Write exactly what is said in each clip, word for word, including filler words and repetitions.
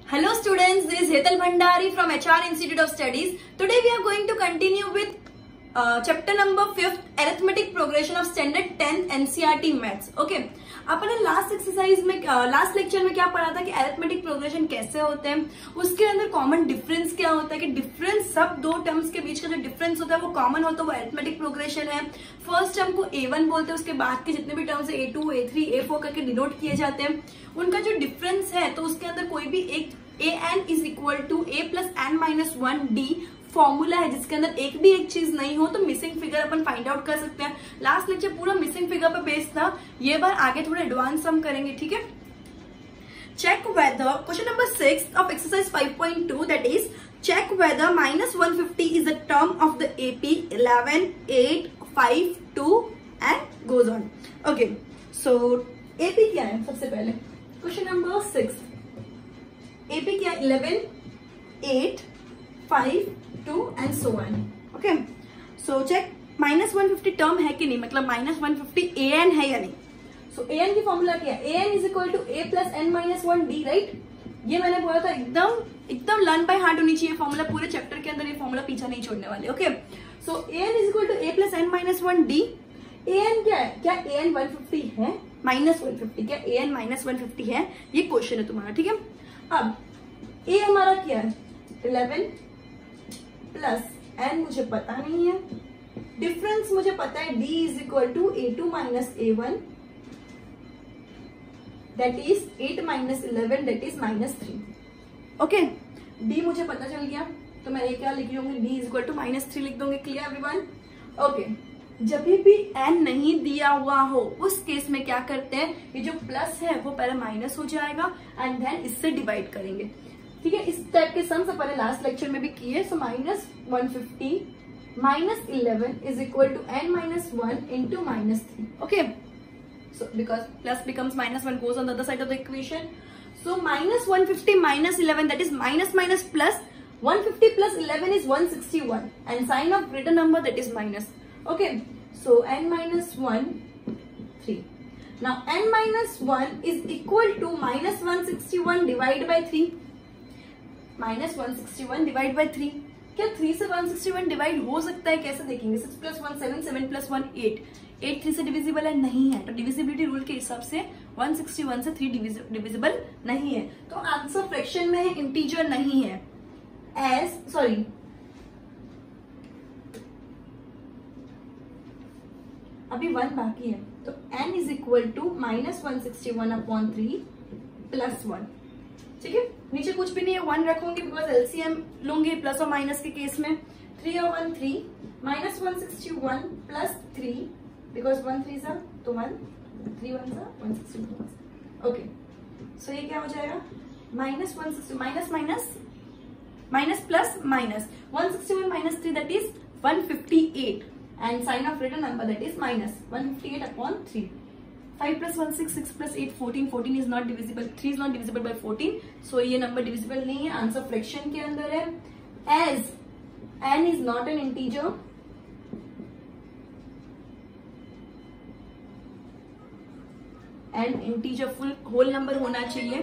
Hello students, this is Hetal Bhandari from H R Institute of Studies. Today we are going to continue with uh, chapter number fifth, arithmetic progression of standard tenth N C E R T maths. Okay, अपन ने last exercise में last lecture में क्या पढ़ा था कि arithmetic progression कैसे होते हैं, उसके अंदर कॉमन डिफरेंस क्या होता है कि डिफरेंस सब दो टर्म्स के बीच का जो डिफरेंस होता है वो कॉमन होता है, वो अरिथमेटिक प्रोग्रेशन है। फर्स्ट टर्म को ए वन बोलते हैं, उसके बाद के जितने भी terms a two a three a four करके डिनोट किए जाते हैं, उनका जो डिफरेंस है तो उसके अंदर कोई भी एक a n is equal to A plus n minus one d formula है, जिसके अंदर एक भी एक चीज नहीं हो तो मिसिंग फिगर अपन फाइंड आउट कर सकते हैं। लास्ट लेक्चर पूरा मिसिंग फिगर पे बेस्ड था, ये बार आगे थोड़ा एडवांस हम करेंगे, ठीक है। Check whether question number six of exercise five point two, that is check whether minus one fifty is the term of the AP eleven eight five two and goes on. Okay, so AP क्या है सबसे पहले, question number six AP क्या है, eleven eight five two and so on. Okay, so check minus one fifty term है कि नहीं, मतलब minus one fifty a n है या नहीं। सो ए एन की फॉर्मूला क्या है, a n is equal to A plus n minus one d, right. ये मैंने बोला था एकदम एकदम लर्न बाय हार्ट होनी चाहिए फॉर्मूला, पूरे चैप्टर के अंदर ये फॉर्मूला पीछा नहीं छोड़ने वाले। Okay, so a n is equal to A plus n minus one d. A n क्या है, क्या ए एन वन फिफ्टी है माइनस वन फिफ्टी, क्या a n minus one fifty है, ये क्वेश्चन है तुम्हारा, ठीक है। अब ए हमारा क्या है, इलेवन प्लस एन मुझे पता नहीं है, डिफरेंस मुझे पता है d is equal to a two minus a one, that is eight minus eleven, that is minus three. Okay, d मुझे पता चल गया तो मैं ये क्या लिख लूंगी, d is equal to minus three लिख दूंगी। Clear everyone? ओके, जब भी एन नहीं दिया हुआ हो उस केस में क्या करते हैं, ये जो प्लस है वो पहले माइनस हो जाएगा एंड देन इससे डिवाइड करेंगे, ठीक है। इस टाइप के सम्स अपन ने लास्ट लेक्चर में भी किए। So minus one fifty minus eleven is equal to n minus one into minus three. Okay, so because plus becomes minus one goes on the other side of the equation. So minus one fifty minus eleven, that is minus minus plus, one fifty plus eleven is one sixty one and sign of greater number that is minus. Okay, so n minus one three. Now n minus one is equal to minus one sixty-one divided by three. Minus one sixty one divide by three, क्या three से one sixty one divide हो सकता है, कैसे देखेंगे, six plus one seven, seven plus one eight, eight three से divisible है, नहीं है, तो डिविजिबिलिटी रूल के हिसाब से वन सिक्सटी वन से थ्री डिविजिबल नहीं है, तो आंसर फ्रैक्शन में है, इंटीजर नहीं है। एज सॉरी अभी वन बाकी है, तो n is equal to minus one sixty one upon three plus one, ठीक है। नीचे कुछ भी नहीं है, वन रखूंगी बिकॉज एलसीएम लूंगी प्लस और माइनस के केस में, थ्री और one three, minus one sixty one plus three because one three सा तो वन, थ्री वन सा one sixty one. Okay, so ये क्या हो जाएगा, minus one sixty minus minus minus plus minus one sixty one minus three, that is one fifty eight and sign of greater number that is minus one fifty eight upon three. Five plus one six, six plus eight fourteen, fourteen is not divisible, three is not divisible by fourteen, so ये number divisible नहीं है, answer fraction के अंदर है। As n is not an integer, and integer full whole number होना चाहिए,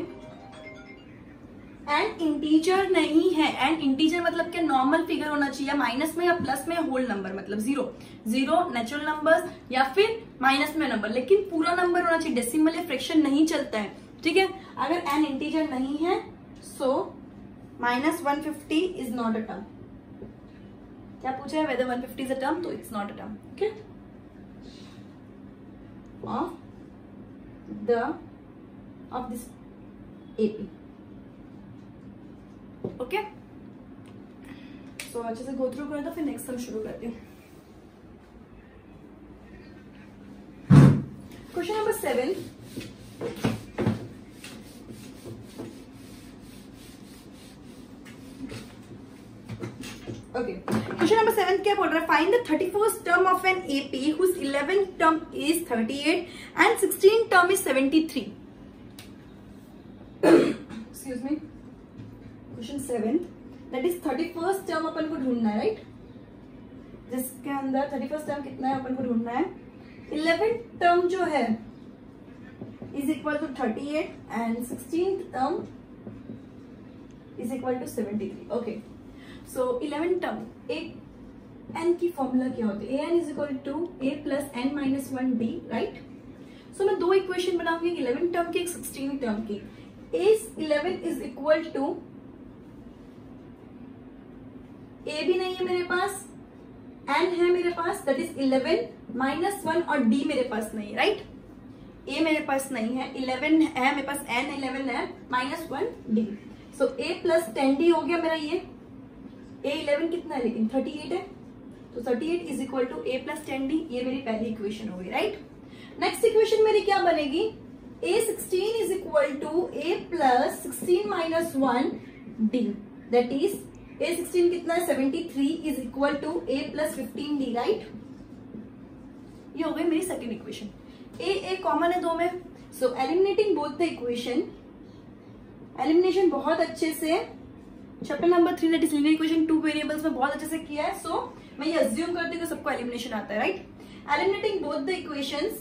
and integer नहीं है, एंड इंटीजर मतलब क्या, नॉर्मल फिगर होना चाहिए, माइनस में या प्लस में होल नंबर, मतलब जीरो, जीरो नेचुरल नंबर्स या फिर माइनस में नंबर, लेकिन पूरा नंबर होना चाहिए, डेसिमल या फ्रैक्शन नहीं चलता है, ठीक है। अगर एन इंटीजर नहीं है so minus one fifty is not a term. क्या पूछा है, whether one fifty is a term, तो it's not a term, okay, of the of this AP. Okay, so अच्छे से गो थ्रू कर दो, फिर नेक्स्ट हम शुरू करते हैं। Question number seven, okay, question number seven क्या बोल रहा है, find the thirty first term of an AP whose eleven term is thirty eight and sixteen term is seventy three. Excuse me, question seven that is thirty first term अपन को ढूंढना है, right, जिसके अंदर थर्टी फर्स्ट टर्म कितना है अपन को ढूंढना है, इलेवन टर्म जो है is equal to thirty eight and sixteen term is equal to seventy three. Okay, so eleven term एक एन की फॉर्मूला क्या होती है? A n is equal to A plus n minus one d, right. So मैं दो equation बनाऊंगी, eleven term की, एक सिक्सटीन टर्म की. A eleven is equal to, a भी नहीं है मेरे पास, एन है मेरे पास, that is eleven minus one, और डी मेरे पास नहीं है, राइट. ए मेरे पास नहीं है, इलेवन है मेरे पास, एन इलेवन है, minus one d. So a plus ten d हो गया मेरा ये. ए इलेवन कितना है लेकिन थर्टी एट है, तो thirty eight is equal to A plus ten d. ये मेरी पहली इक्वेशन हो गई, राइट. नेक्स्ट इक्वेशन मेरी क्या बनेगी? A sixteen is equal to A plus sixteen minus one D, that is A sixteen कितना है? Seventy three is equal to A plus fifteen D, right. ये हो गई मेरी second equation. A A common है दो में, so eliminating both the equation. Elimination बहुत अच्छे से chapter number three that is linear equation two variables में बहुत अच्छे से किया है. सो so, मैं ये अज्यूम करती हूँ कि सबको एलिमिनेशन आता है, right. Eliminating both the equations,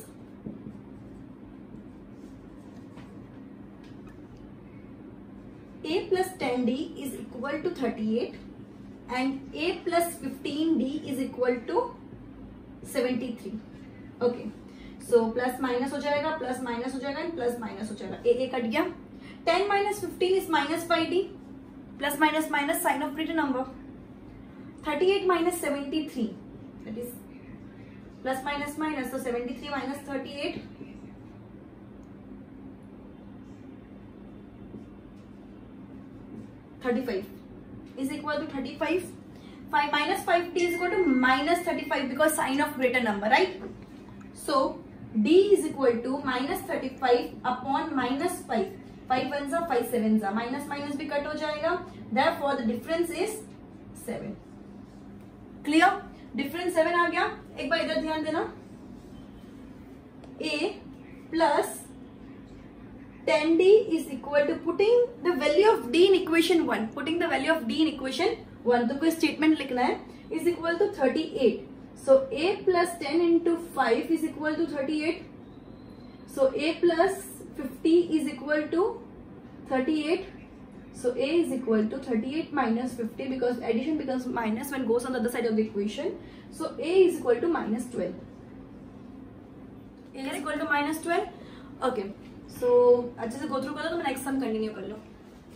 a plus ten d is equal to thirty-eight and a plus fifteen d is equal to seventy-three. Okay, so plus minus हो जाएगा, plus minus हो जाएगा, and plus minus हो जाएगा. a a cut गया. ten minus fifteen is minus five d. Plus minus minus sign of greater number. thirty-eight minus seventy-three, that is plus minus minus, so seventy-three minus thirty-eight. thirty-five is equal to thirty-five. five minus five d is equal to minus thirty-five because sign of greater number, right. So d is equal to minus thirty-five upon minus five. five ones are five sevens are, minus minus भी cut हो जाएगा. Therefore the difference is seven. Clear? Difference seven आ गया. एक बार इधर ध्यान देना. a plus ten d is equal to, putting the value of d in equation one, putting the value of d in equation one, तुमको statement लिखना है, is equal to thirty-eight. So a plus ten into five is equal to thirty-eight. So a plus fifty is equal to thirty-eight. So a is equal to thirty-eight minus fifty because addition becomes minus when goes on the other side of the equation. So a is equal to minus twelve. a is equal to minus twelve. Okay. So so, अच्छे से go through करो तो मैं next sum continue कर लो.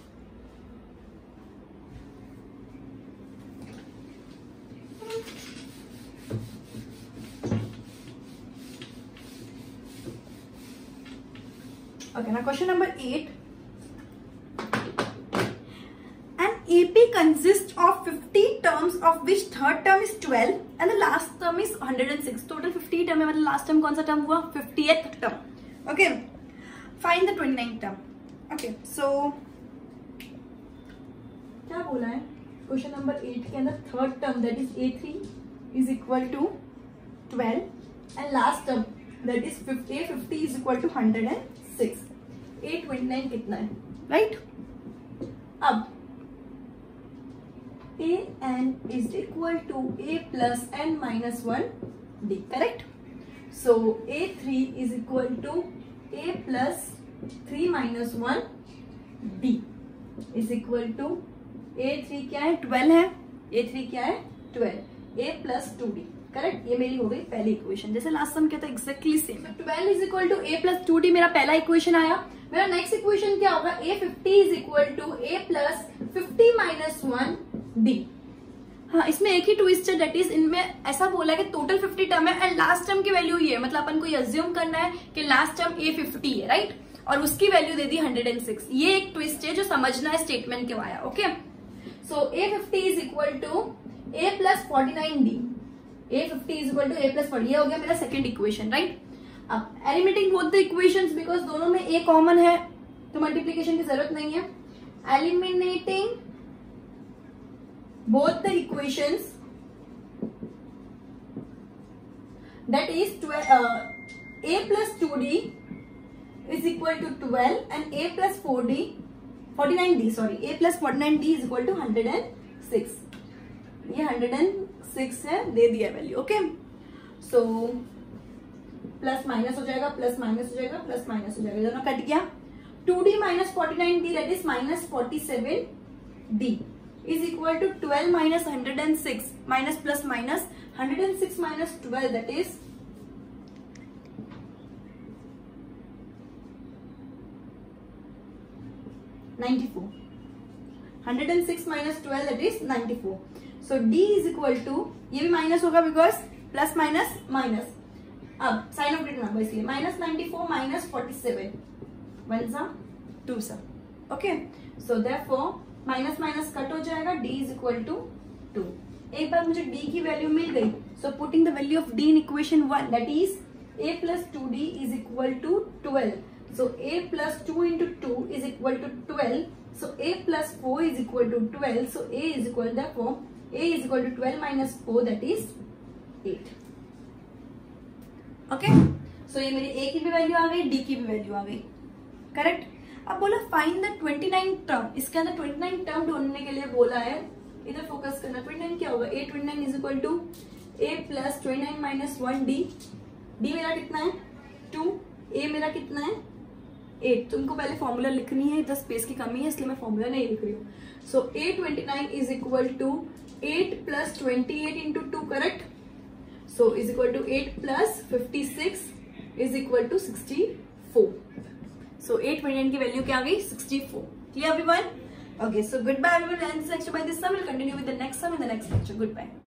Okay, ना question number eight. An A P consists of fifty terms of which third term is twelve and the last term is one hundred six. Total fifty term है, मतलब last term कौन सा term हुआ? Fiftieth term. Okay, find the twenty ninth term. Okay, so क्या बोला है question number eight के अंदर? Third term that is A three is equal to twelve and last term that is fifty. A fifty is equal to hundred and six. A twenty nine कितना है, right right? अब a n is equal to a plus n minus one d, correct? So a three is equal to a plus three minus one d is equal to a three क्या है? Twelve है. a three क्या है? Twelve. a plus two d, correct. ये मेरी हो गई पहली इक्वेशन. जैसे लास्ट सम क्या था, एक्जैक्टली सेम है. Twelve is equal to a plus two d मेरा पहला इक्वेशन आया. मेरा नेक्स्ट इक्वेशन क्या होगा? a fifty is equal to a plus fifty minus one d. हाँ, इसमें एक ही ट्विस्ट है, दैट इज इनमें ऐसा बोला है कि टोटल फिफ्टी टर्म है एंड लास्ट टर्म की वैल्यू ये है, मतलब अपन को ये अज्यूम करना है कि लास्ट टर्म ए फिफ्टी है, राइट, और उसकी वैल्यू दे दी हंड्रेड एंड सिक्स. ये एक ट्विस्ट है जो समझना है स्टेटमेंट क्यों आया. Okay, so A fifty is equal to A plus forty nine D. A fifty is equal to A plus forty. ये हो गया मेरा सेकेंड इक्वेशन, राइट. अब eliminating both the equations because दोनों में ए कॉमन है तो मल्टीप्लीकेशन की जरूरत नहीं है. Eliminating both the equations, that is twelve, uh, a plus two d is equal to twelve and a plus four d, forty-nine d, sorry, a plus forty-nine d is equal to one hundred six. ये one hundred six है, दे दिया वैल्यू. Okay, so plus minus हो जाएगा, plus minus हो जाएगा, plus minus हो जाएगा, दोनों कट गया. Two D minus forty nine D that is minus forty seven D is equal to twelve minus one hundred six minus plus minus one hundred six minus twelve, that is ninety-four. one hundred six minus twelve, that is ninety-four. So D is equal to, ये भी minus होगा because plus minus minus, अब sign of greater number इसलिए minus ninety four minus forty seven, one सा two सा, okay. So therefore minus minus cut हो जाएगा, D is equal to two. एक बार मुझे D की वैल्यू मिल गई, सो putting the value of D in equation one, that is A plus two D is equal to twelve. So A plus two into two is equal to twelve. So A plus four is equal to twelve. So A is equal, therefore A is equal to twelve minus four, that is eight. Okay. So ये मेरी A की भी value आ गई, D की भी value आ गई, correct. अब बोला find the twenty nine term. इसके अंदर ट्वेंटी नाइन टर्म ढूंढने के लिए बोला है, इधर फोकस करना. ट्वेंटी नाइन क्या होगा? A twenty nine is equal to A plus twenty nine minus one D. D मेरा कितना है? टू. A मेरा कितना है? एट. तुमको पहले फॉर्मूला लिखनी है, इधर स्पेस की कमी है इसलिए मैं फॉर्मूला नहीं लिख रही हूँ. So A twenty nine is equal to eight plus twenty eight into two, correct. So is equal to eight plus fifty six is equal to sixty four. So eight twenty nine की वैल्यू क्या आ गई? Sixty four. Clear everyone? Okay, so goodbye everyone. And next by this sum will continue with the next sum in the next lecture. Good bye.